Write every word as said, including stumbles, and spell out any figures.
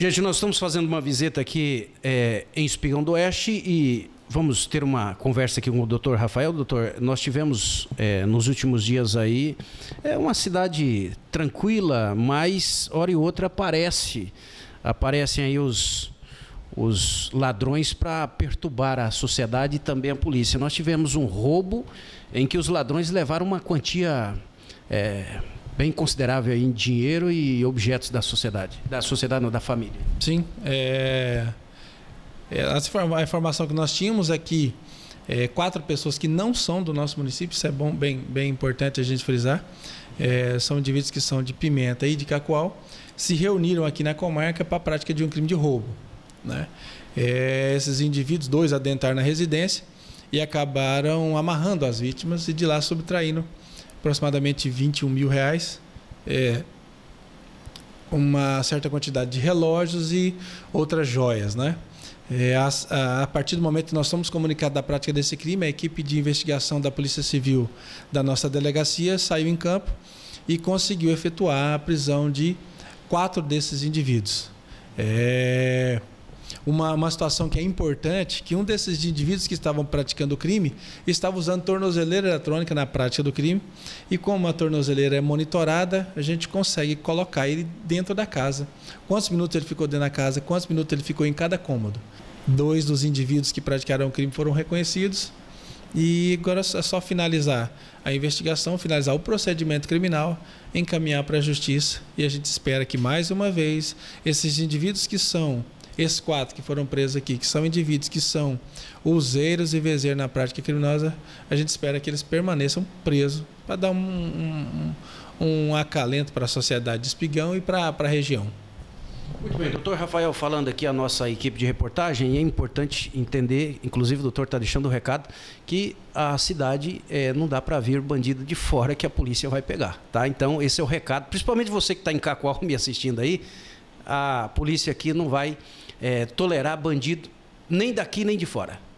Gente, nós estamos fazendo uma visita aqui é, em Espigão do Oeste e vamos ter uma conversa aqui com o doutor Rafael. Doutor, nós tivemos é, nos últimos dias aí é uma cidade tranquila, mas hora e outra aparece, aparecem aí os, os ladrões para perturbar a sociedade e também a polícia. Nós tivemos um roubo em que os ladrões levaram uma quantia é, bem considerável em dinheiro e objetos da sociedade, da sociedade não, da família. Sim, é, é, a informação que nós tínhamos é que é, quatro pessoas que não são do nosso município, isso é bom, bem, bem importante a gente frisar, é, são indivíduos que são de Pimenta e de Cacoal, se reuniram aqui na comarca para a prática de um crime de roubo, né? É, esses indivíduos, dois adentraram na residência e acabaram amarrando as vítimas e de lá subtraindo aproximadamente vinte e um mil reais, é, uma certa quantidade de relógios e outras joias, né? É, a, a, a partir do momento que nós somos comunicados da prática desse crime, a equipe de investigação da Polícia Civil da nossa delegacia saiu em campo e conseguiu efetuar a prisão de quatro desses indivíduos. É, Uma, uma situação que é importante, que um desses indivíduos que estavam praticando o crime estava usando tornozeleira eletrônica na prática do crime e como a tornozeleira é monitorada, a gente consegue colocar ele dentro da casa. Quantos minutos ele ficou dentro da casa, quantos minutos ele ficou em cada cômodo. Dois dos indivíduos que praticaram o crime foram reconhecidos e agora é só finalizar a investigação, finalizar o procedimento criminal, encaminhar para a justiça e a gente espera que mais uma vez esses indivíduos que são Esses quatro que foram presos aqui, que são indivíduos que são useiros e vezeiros na prática criminosa, a gente espera que eles permaneçam presos para dar um, um, um acalento para a sociedade de Espigão e para a região. Muito bem, doutor Rafael, falando aqui a nossa equipe de reportagem, é importante entender, inclusive o doutor está deixando o recado, que a cidade é, não dá para vir bandido de fora que a polícia vai pegar, tá? Então esse é o recado, principalmente você que está em Cacoal me assistindo aí, a polícia aqui não vai É, tolerar bandido nem daqui nem de fora.